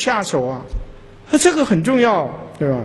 下手啊，这个很重要，对吧？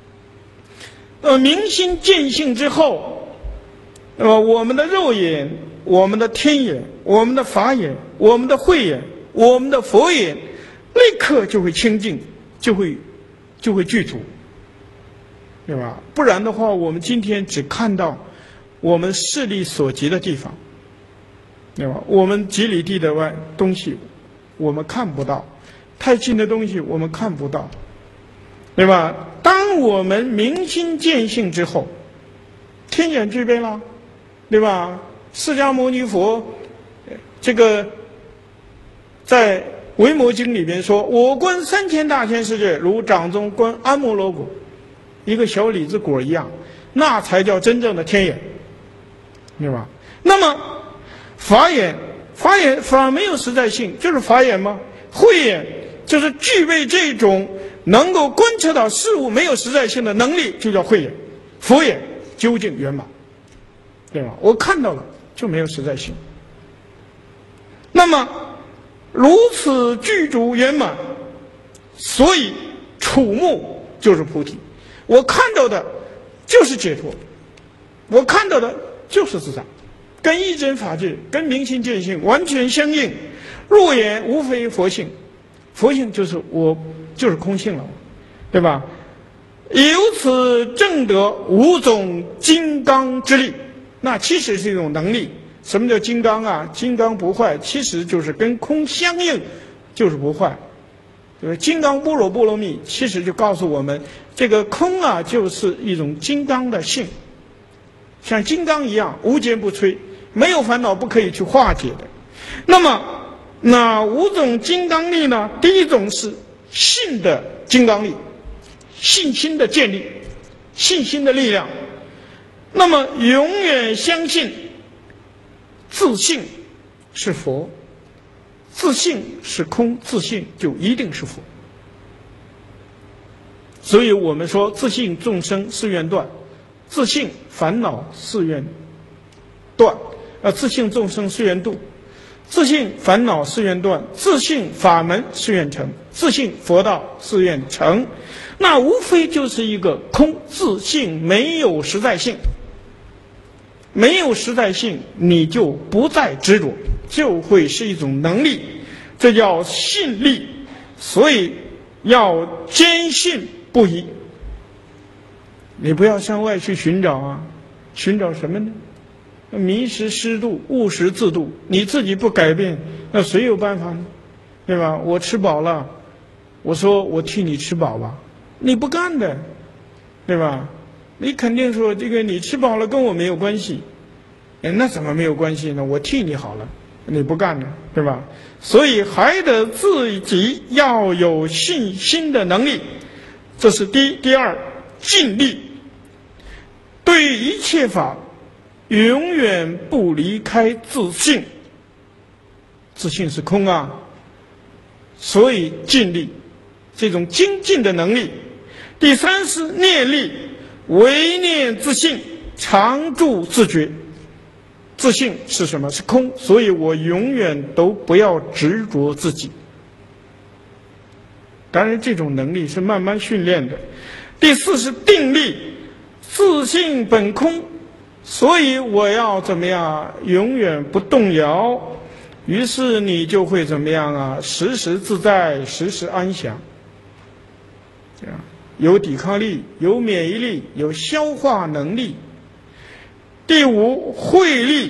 明心见性之后，我们的肉眼、我们的天眼、我们的法眼、我们的慧眼、我们的佛眼，立刻就会清净，就会具足，对吧？不然的话，我们今天只看到我们视力所及的地方，对吧？我们几里地的外东西我们看不到，太近的东西我们看不到，对吧？当我们明心见性之后，天眼具备了，对吧？释迦牟尼佛这个在《维摩经》里边说：“我观3000大千世界，如掌中观阿摩罗果，一个小李子果一样，那才叫真正的天眼，对吧？”那么法眼没有实在性，就是法眼吗？慧眼就是具备这种能够观测到事物没有实在性的能力，就叫慧眼。佛眼究竟圆满，对吧？我看到了就没有实在性。那么如此具足圆满，所以触目就是菩提。我看到的就是解脱，我看到的就是自在，跟一真法界、跟明心见性完全相应。入眼无非佛性，佛性就是我，就是空性了，对吧？由此证得5种金刚之力，那其实是一种能力。什么叫金刚啊？金刚不坏，其实就是跟空相应，就是不坏。就是金刚般若波罗蜜，其实就告诉我们，这个空啊，就是一种金刚的性，像金刚一样无坚不摧，没有烦恼不可以去化解的。那么那5种金刚力呢？第一种是信的金刚力，信心的建立，信心的力量。那么永远相信自信是佛，自信是空，自信就一定是佛。所以我们说自信众生誓愿断，自信烦恼誓愿断，自信众生誓愿度，自信烦恼誓愿断，自信法门誓愿成，自信佛道誓愿成。那无非就是一个空，自信没有实在性，没有实在性，你就不再执着，就会是一种能力，这叫信力。所以要坚信不疑，你不要向外去寻找啊，寻找什么呢？迷失失度，误食自度，你自己不改变，那谁有办法呢？对吧？我吃饱了，我说我替你吃饱吧，你不干的，对吧？你肯定说这个你吃饱了跟我没有关系，那怎么没有关系呢？我替你好了，你不干了，对吧？所以还得自己要有信心的能力，这是第一。第二，尽力，对一切法永远不离开自信，自信是空啊，所以尽力，这种精进的能力。第三是念力，唯念自信，常住自觉。自信是什么？是空，所以我永远都不要执着自己。当然这种能力是慢慢训练的。第四是定力，自信本空，所以我要怎么样？永远不动摇。于是你就会怎么样啊？时时自在，时时安详。这样有抵抗力，有免疫力，有消化能力。第五，慧力，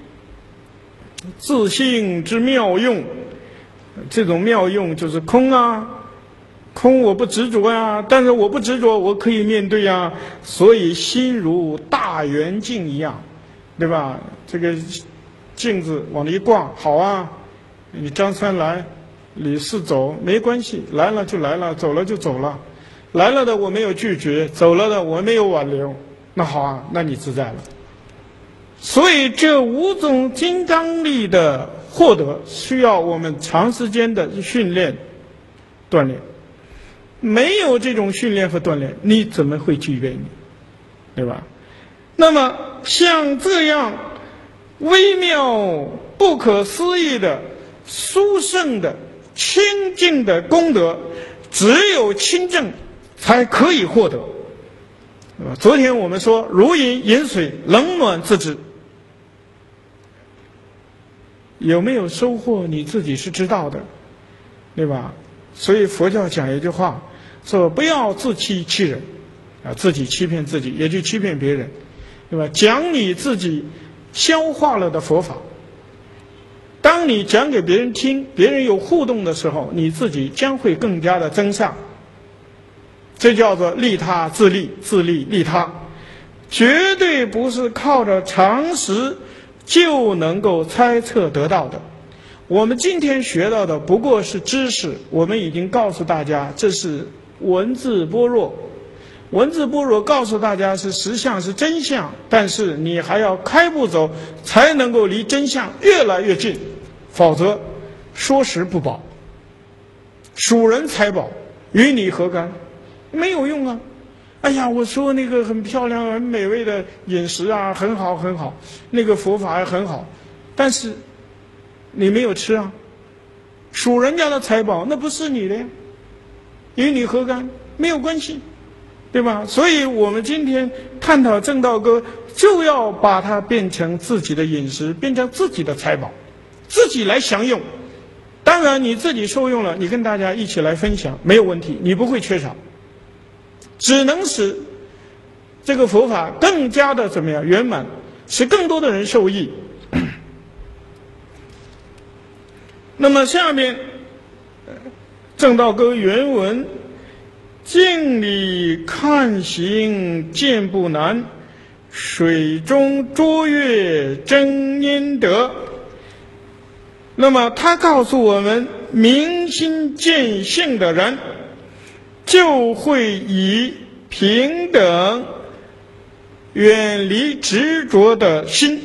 自信之妙用。这种妙用就是空啊，空我不执着呀，但是我不执着，我可以面对呀。所以心如大圆镜一样，对吧？这个镜子往那一挂，好啊，你张三来，李四走，没关系，来了就来了，走了就走了，来了的我没有拒绝，走了的我没有挽留，那好啊，那你自在了。所以这5种金刚力的获得，需要我们长时间的训练锻炼。没有这种训练和锻炼，你怎么会具备呢？对吧？那么像这样微妙不可思议的殊胜的清净的功德， 只有亲证才可以获得。昨天我们说如饮饮水，冷暖自知，有没有收获你自己是知道的，对吧？所以佛教讲一句话，说不要自欺欺人，自己欺骗自己，也去欺骗别人，对吧？讲你自己消化了的佛法，当你讲给别人听，别人有互动的时候，你自己将会更加的增上。这叫做利他自利，自利利他，绝对不是靠着常识就能够猜测得到的。我们今天学到的不过是知识，我们已经告诉大家这是文字般若，文字般若告诉大家是实相是真相，但是你还要开步走，才能够离真相越来越近，否则说时不保，数人财宝，与你何干？没有用啊！哎呀，我说那个很漂亮、很美味的饮食啊，很好很好，那个佛法也很好，但是你没有吃啊，数人家的财宝，那不是你的呀，与你何干？没有关系，对吧？所以我们今天探讨正道歌，就要把它变成自己的饮食，变成自己的财宝，自己来享用。当然你自己受用了，你跟大家一起来分享，没有问题，你不会缺少，只能使这个佛法更加的怎么样圆满，使更多的人受益。那么下面正道歌原文：镜里看行见不难，水中捉月真因得。那么他告诉我们，明心见性的人就会以平等远离执着的心，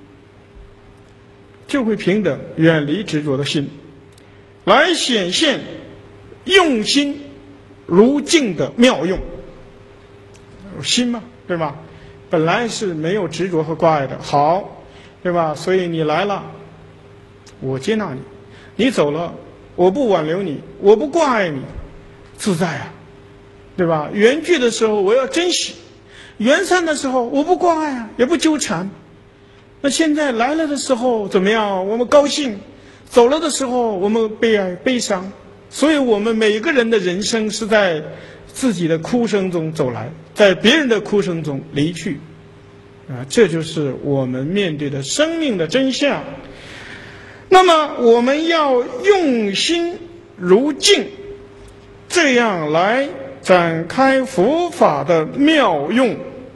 就会平等远离执着的心，来显现用心如镜的妙用。心嘛，对吧？本来是没有执着和挂碍的，好，对吧？所以你来了，我接纳你，你走了，我不挽留你，我不挂碍你，自在啊，对吧？缘聚的时候我要珍惜，缘散的时候我不挂碍啊，也不纠缠。那现在来了的时候怎么样？我们高兴，走了的时候我们悲哀悲伤。所以我们每个人的人生是在自己的哭声中走来，在别人的哭声中离去啊，这就是我们面对的生命的真相。那么我们要用心如镜，这样来展开佛法的妙用，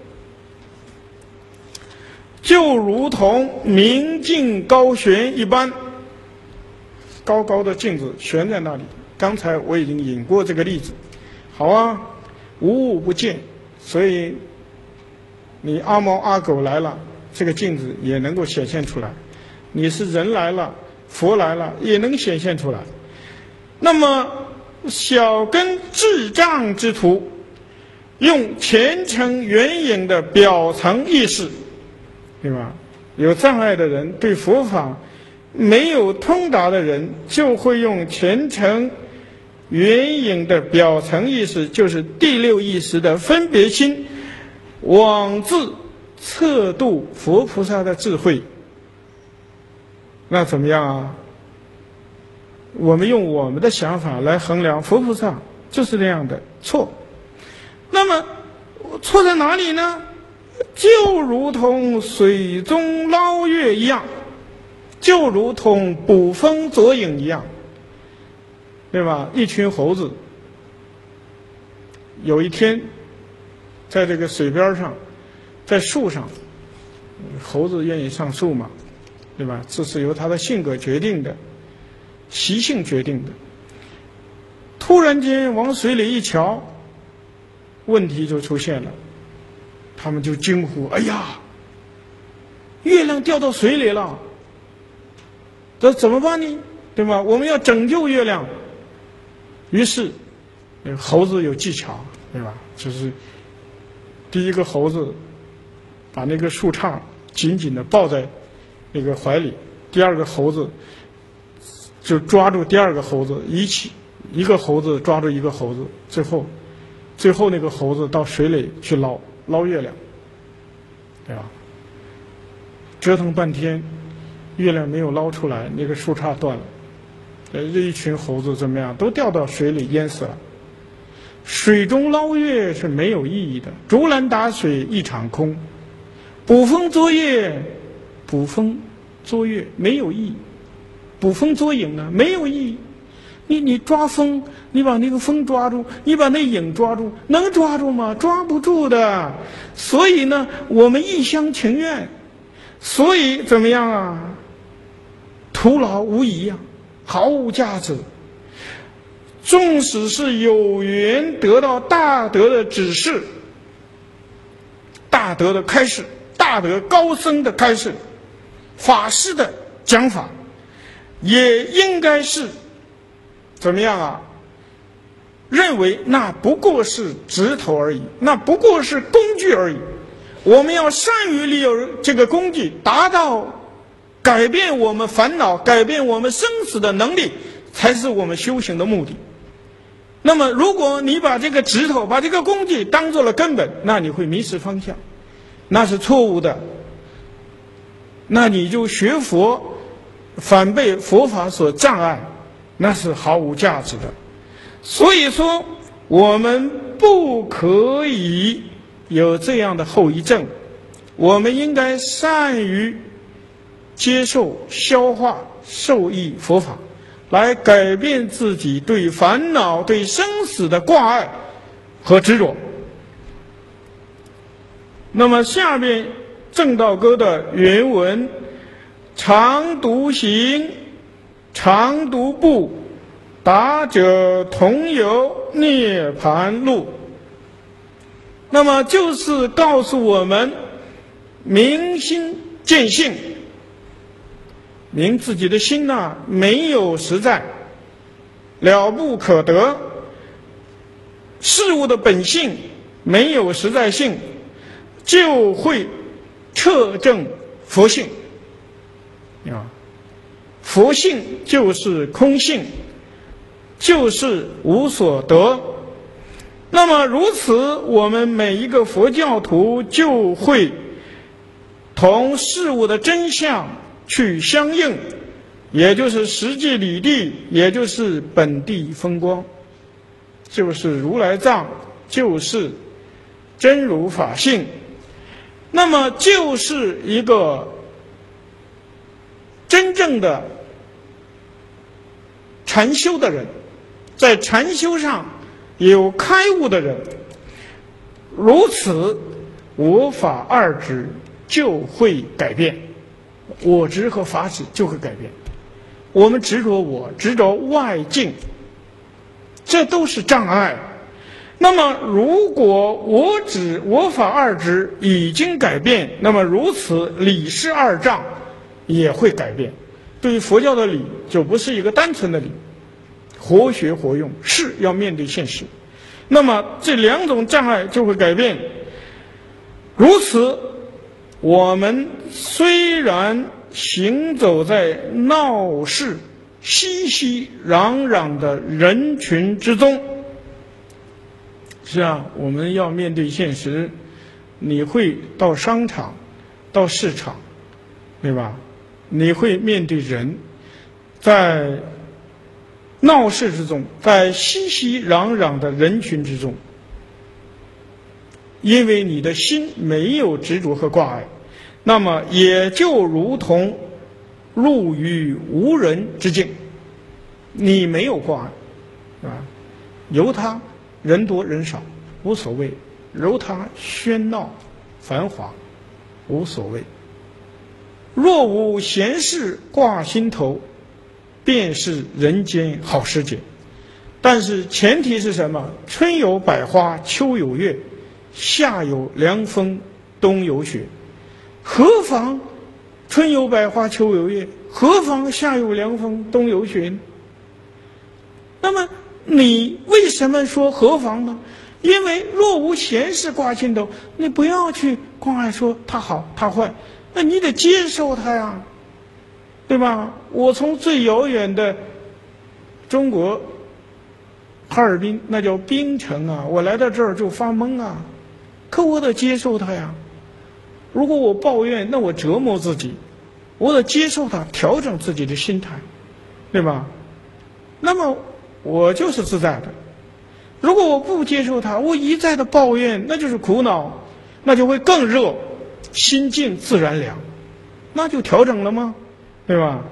就如同明镜高悬一般，高高的镜子悬在那里。刚才我已经引过这个例子。好啊，无物不见，所以你阿猫阿狗来了，这个镜子也能够显现出来。你是人来了，佛来了，也能显现出来。那么小根智障之徒，用虔诚圆影的表层意识，对吧？有障碍的人，对佛法没有通达的人，就会用虔诚圆影的表层意识，就是第六意识的分别心，妄自测度佛菩萨的智慧。那怎么样啊？我们用我们的想法来衡量佛菩萨，就是这样的错。那么错在哪里呢？就如同水中捞月一样，就如同捕风捉影一样，对吧？一群猴子有一天在这个水边上，在树上，猴子愿意上树嘛，对吧？这是由他的性格决定的，习性决定的。突然间往水里一瞧，问题就出现了，他们就惊呼：哎呀，月亮掉到水里了，这怎么办呢？对吧？我们要拯救月亮。于是猴子有技巧，对吧？就是第一个猴子把那个树杈紧紧地抱在那个怀里，第二个猴子就抓住第二个猴子，一起一个猴子抓住一个猴子，最后那个猴子到水里去捞月亮，对吧？折腾半天，月亮没有捞出来，那个树杈断了，这一群猴子怎么样？都掉到水里淹死了。水中捞月是没有意义的，竹篮打水一场空，捕风捉月没有意义，捕风捉影呢没有意义。你抓风，你把那个风抓住，你把那影抓住，能抓住吗？抓不住的。所以呢，我们一厢情愿，所以怎么样啊？徒劳无遗啊，毫无价值。纵使是有缘得到大德的指示、大德的开示、大德高僧的开示、法师的讲法，也应该是怎么样啊？认为那不过是指头而已，那不过是工具而已。我们要善于利用这个工具，达到改变我们烦恼、改变我们生死的能力，才是我们修行的目的。那么如果你把这个指头、把这个工具当做了根本，那你会迷失方向，那是错误的。那你就学佛反被佛法所障碍，那是毫无价值的。所以说我们不可以有这样的后遗症，我们应该善于接受、消化、受益佛法，来改变自己对烦恼、对生死的挂碍和执着。那么下面正道歌的原文：常独行，常独步，达者同游涅盘路。那么就是告诉我们，明心见性，明自己的心呐，没有实在，了不可得，事物的本性没有实在性，就会彻证佛性啊。佛性就是空性，就是无所得。那么如此，我们每一个佛教徒就会同事物的真相去相应，也就是实际理地，也就是本地风光，就是如来藏，就是真如法性。那么就是一个真正的禅修的人，在禅修上有开悟的人，如此我法二执就会改变，我执和法执就会改变。我们执着我，执着外境，这都是障碍。那么如果我执我法二执已经改变，那么如此理事二障也会改变。对于佛教的理，就不是一个单纯的理，活学活用，是要面对现实。那么这两种障碍就会改变。如此我们虽然行走在闹市熙熙攘攘的人群之中，是啊，我们要面对现实。你会到商场，到市场，对吧？你会面对人，在闹市之中，在熙熙攘攘的人群之中，因为你的心没有执着和挂碍，那么也就如同入于无人之境，你没有挂碍啊，由他人多人少无所谓，由他喧闹繁华无所谓。若无闲事挂心头，便是人间好时节。但是前提是什么？春有百花，秋有月，夏有凉风，冬有雪。何妨春有百花，秋有月？何妨夏有凉风，冬有雪呢？那么你为什么说何妨呢？因为若无闲事挂心头，你不要去光爱说他好他坏，那你得接受他呀，对吧？我从最遥远的中国哈尔滨那叫冰城啊，我来到这儿就发懵啊，可我得接受它呀。如果我抱怨，那我折磨自己，我得接受它，调整自己的心态，对吧？那么我就是自在的。如果我不接受它，我一再的抱怨，那就是苦恼，那就会更热，心静自然凉，那就调整了吗？对吧？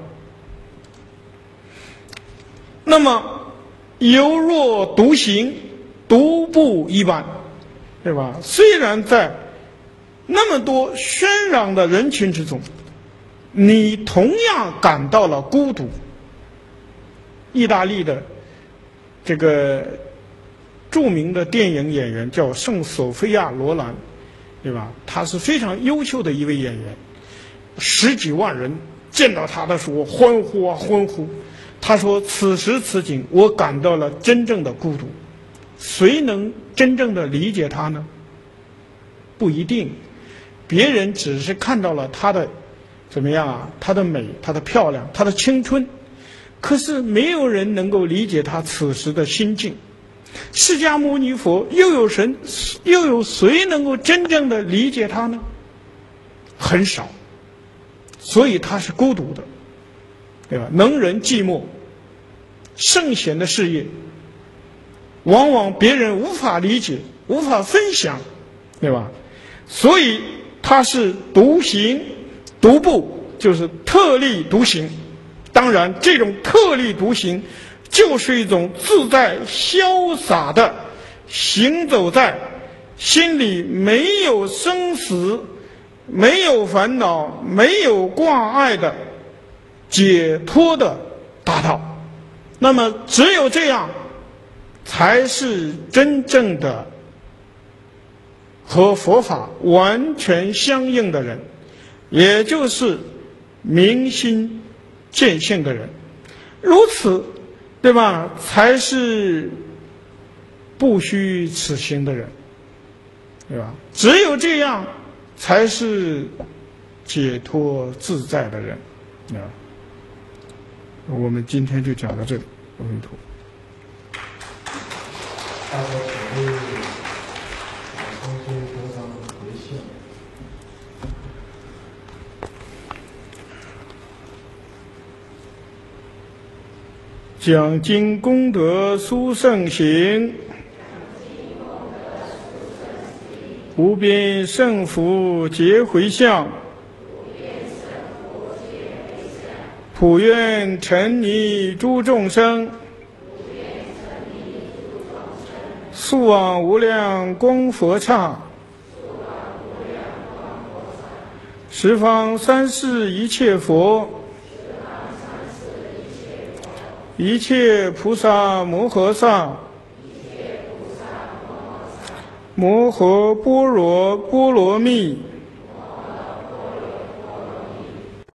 那么犹若独行，独步一般，对吧？虽然在那么多喧嚷的人群之中，你同样感到了孤独。意大利的这个著名的电影演员叫圣索菲亚·罗兰，对吧？他是非常优秀的一位演员，10几万人见到他的时候欢呼啊欢呼。他说：“此时此景，我感到了真正的孤独。谁能真正的理解他呢？不一定，别人只是看到了他的怎么样啊？他的美，他的漂亮，他的青春，可是没有人能够理解他此时的心境。释迦牟尼佛又有谁能够真正的理解他呢？很少，所以他是孤独的。”对吧？能人寂寞，圣贤的事业，往往别人无法理解、无法分享，对吧？所以他是独行、独步，就是特立独行。当然，这种特立独行，就是一种自在潇洒的行走在心里没有生死、没有烦恼、没有挂碍的解脱的大道。那么只有这样才是真正的和佛法完全相应的人，也就是明心见性的人。如此，对吧？才是不虚此行的人，对吧？只有这样才是解脱自在的人啊。我们今天就讲到这里，阿弥陀佛。 大家请为空中多张回向。 讲经功德殊胜行，无边胜福皆回向。普愿沉溺诸众生，速往无量光佛刹，十方三世一切佛，一切菩萨摩诃萨，摩诃般若波罗蜜。